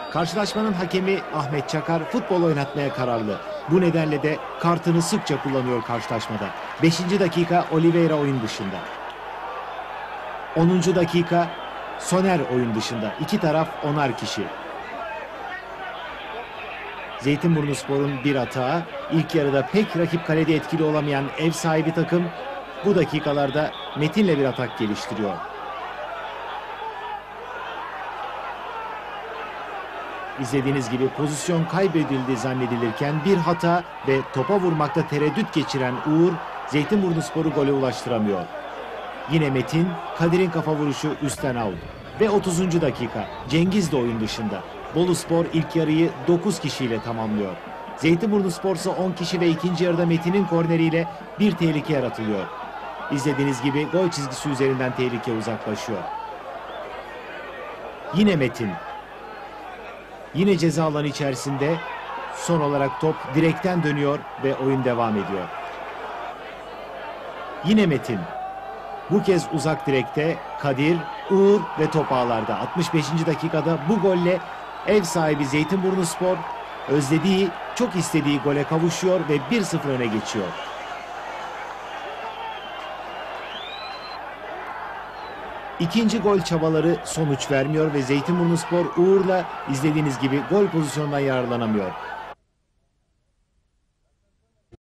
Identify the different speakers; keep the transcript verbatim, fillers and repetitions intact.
Speaker 1: Karşılaşmanın hakemi Ahmet Çakar futbol oynatmaya kararlı. Bu nedenle de kartını sıkça kullanıyor karşılaşmada. beşinci dakika Oliveira oyun dışında. onuncu dakika Soner oyun dışında. İki taraf onar kişi. Zeytinburnuspor'un bir hata. İlk yarıda pek rakip kalede etkili olamayan ev sahibi takım bu dakikalarda Metin'le bir atak geliştiriyor. İzlediğiniz gibi pozisyon kaybedildi zannedilirken bir hata ve topa vurmakta tereddüt geçiren Uğur Zeytinburnuspor'u gole ulaştıramıyor. Yine Metin, Kadir'in kafa vuruşu üstten out. Ve otuzuncu dakika Cengiz de oyun dışında. Boluspor ilk yarıyı dokuz kişiyle tamamlıyor. Zeytinburnuspor ise on kişi ve ikinci yarıda Metin'in korneriyle bir tehlike yaratılıyor. İzlediğiniz gibi gol çizgisi üzerinden tehlike uzaklaşıyor. Yine Metin. Yine ceza alanı içerisinde son olarak top direkten dönüyor ve oyun devam ediyor. Yine Metin. Bu kez uzak direkte Kadir, Uğur ve top ağlarda. altmış beşinci dakikada bu golle ev sahibi Zeytinburnuspor özlediği, çok istediği gole kavuşuyor ve bir sıfır öne geçiyor. İkinci gol çabaları sonuç vermiyor ve Zeytinburnuspor Uğur'la izlediğiniz gibi gol pozisyonundan yararlanamıyor.